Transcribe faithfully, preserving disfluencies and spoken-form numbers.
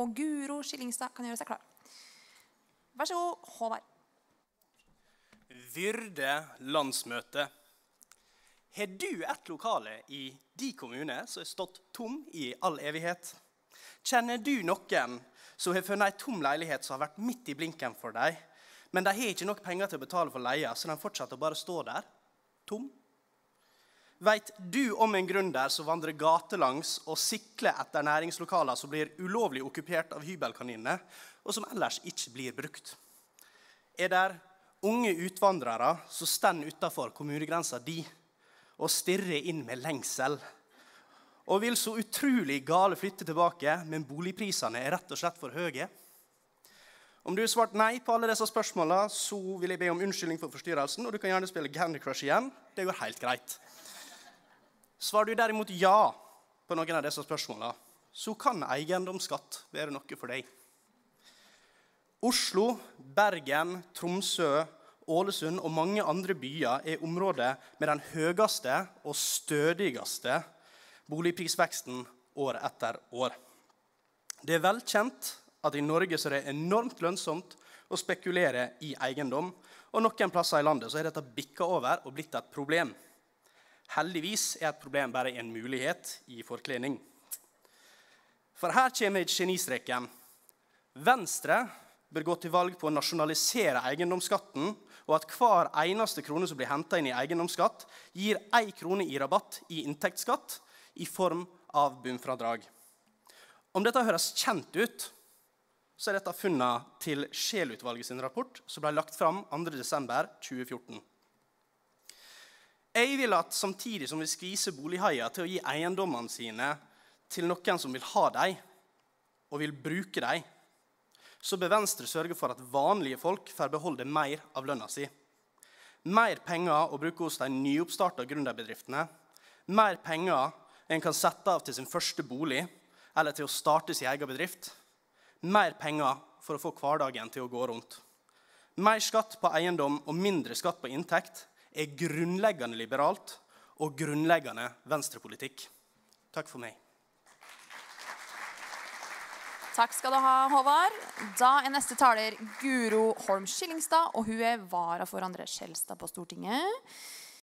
Og Guro Skillingstad kan gjøre seg klar. Vær så god, Håvard. Vyrde landsmøte. Har du et lokale i de kommune som har stått tom i all evighet? Kjenner du noen som har funnet en tom leilighet som har vært midt i blinken for deg, men de har ikke nok penger til å betale for leia, så de fortsetter å bare stå der, tom? Vet du om en gründer som vandrer gatelangs og sikler etter næringslokaler som blir ulovlig okkupert av hybelkaninene, og som ellers ikke blir brukt? Er der unge utvandrere som stender utenfor kommunegrensa di og stirrer inn med lengsel, og vil så utrolig gale flytte tilbake, men boligprisene er rett og slett for høye? Om du har svart nei på alle disse spørsmålene, så vil jeg be om unnskyldning for forstyrrelsen, og du kan gjerne spille Candy Crush igjen. Det går helt greit. Svarer du derimot ja på noen av disse spørsmålene, så kan eiendomsskatt være noe for deg. Oslo, Bergen, Tromsø, Ålesund og mange andre byer er områder med den høyeste og stødigste boligprisveksten år etter år. Det er vel kjent at i Norge så er det enormt lønnsomt å spekulere i eiendom, og noen plasser i landet så er dette bikket over og blitt et problem. Heldigvis er et problem bare en mulighet i forkledning. For her kommer genistreken. Venstre bør gå til valg på å nasjonalisere eiendomsskatten, og at hver eneste krone som blir hentet inn i eiendomsskatt gir en krone i rabatt i inntektsskatt i form av bunnfradrag. Om dette høres kjent ut, så er dette funnet til Scheel-utvalget sin rapport, som ble lagt fram andre desember tjue fjorten. Jeg vil at samtidig som vi skviser bolighaier til å gi eiendommene sine til noen som vil ha dem, og vil bruke dem, så bør Venstre sørge for at vanlige folk får beholde mer av lønna si. Mer penger å bruke hos de nyoppstartede gründerbedriftene, mer penger en kan sette av til sin første bolig, eller til å starte sin egen bedrift, mer penger for å få hverdagen til å gå rundt. Mer skatt på eiendom og mindre skatt på inntekt er grunnleggende liberalt og grunnleggende venstrepolitikk. Takk for meg. Takk skal du ha, Håvard. Da er neste taler Guro Holm Skillingstad, og hun er vara for André Skjelstad på Stortinget.